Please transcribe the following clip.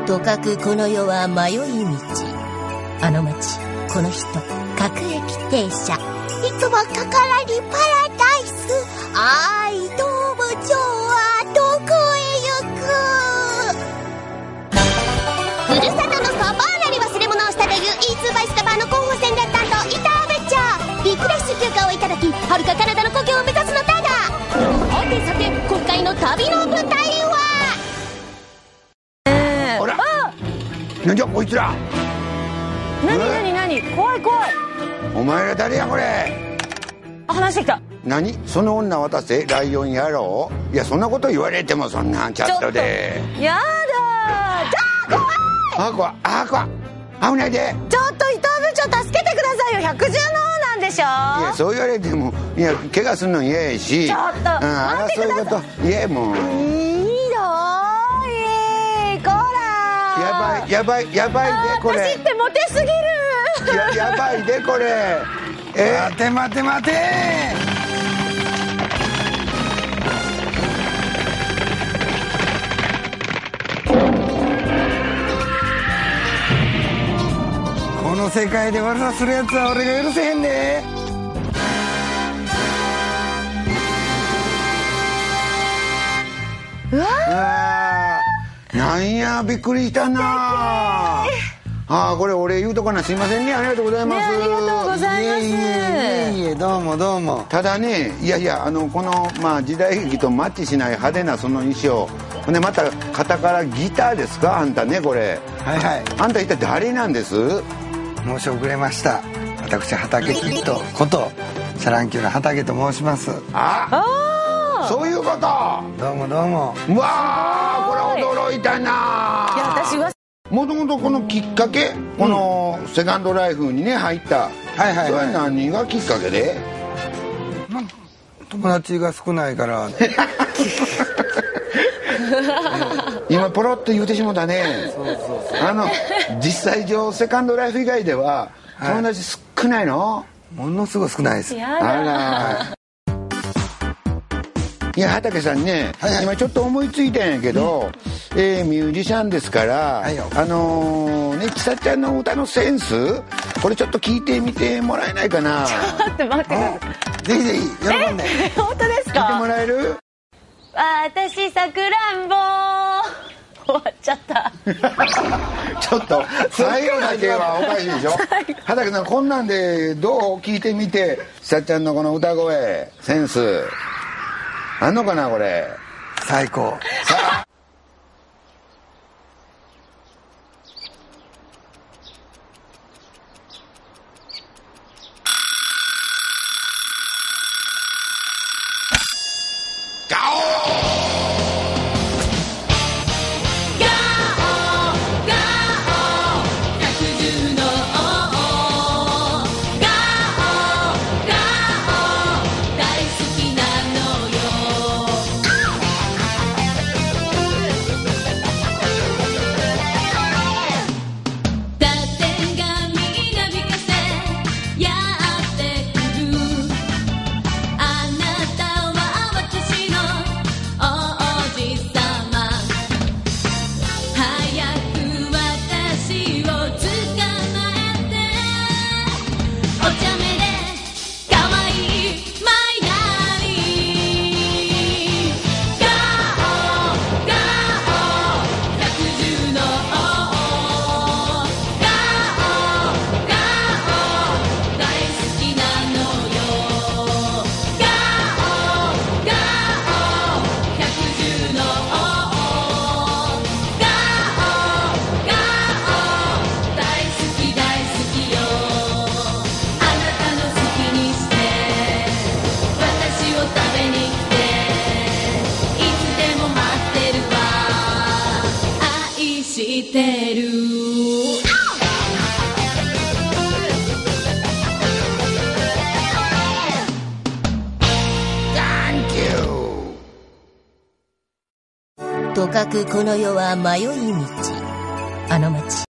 とかくこの世は迷い道、あの街この人各駅停車、いつもかからにパラダイス、アイドーム上はどこへ行く。ふるさとのそばなり忘れ物をしたという E2 バイスカバーの候補戦略担当板尾部長、リフレッシュ休暇をいただきはるかカナダの故郷を目指すのだが、さてさて今回の旅の舞台はなんじゃこいつら。 何怖い怖い。 お前ら誰やこれ。 あ、話してきた。 何その女渡せライオンやろう。いやそんなこと言われてもそんなチャットで。 やだー、 怖い危ないで。 ちょっと伊藤部長助けてくださいよ。百獣の王なんでしょ。いやそう言われても、いや怪我するの嫌やし、 ちょっと待ってください。 そういうこと嫌やもん。やばいでこれ。 私ってモテすぎる。 やばいでこれ。待てこの世界で悪さするやつは俺が許せへんで。 うわなんやびっくりしたなあ。これ俺言うとかな。すいませんね。ありがとうございます、 ありがとうございます。 いえどうも。 ただね、いやこの、時代劇とマッチしない派手なその衣装で、また肩からギターですかあんたね。これはいあんた一体誰なんです？ 申し遅れました。私畑キッドことシャランキューの畑と申します。 そういうこと。 どうも。 うわー、これ驚いたな。いや私はもともとこのきっかけ、このセカンドライフにね入った、それ何がきっかけで？ 友達が少ないから今ポロッと言うてしもたね。実際上セカンドライフ以外では友達少ないの？ ものすごい少ないです。 あらいや畑さんね、今ちょっと思いついたんやけど、ミュージシャンですから、ちさちゃんの歌のセンス、これちょっと聞いてみてもらえないかな。 ちょっと待ってください。 ぜひ喜んで。 本当ですか？ 聞いてもらえる？ 私さくらんぼ終わっちゃったちょっと最後だけはおかしいでしょ。畑さんこんなんでどう？聞いてみて、ちさちゃんのこの歌声センスあんのかなこれ。 最高。 してる。 とかくこの世は迷い道、あの街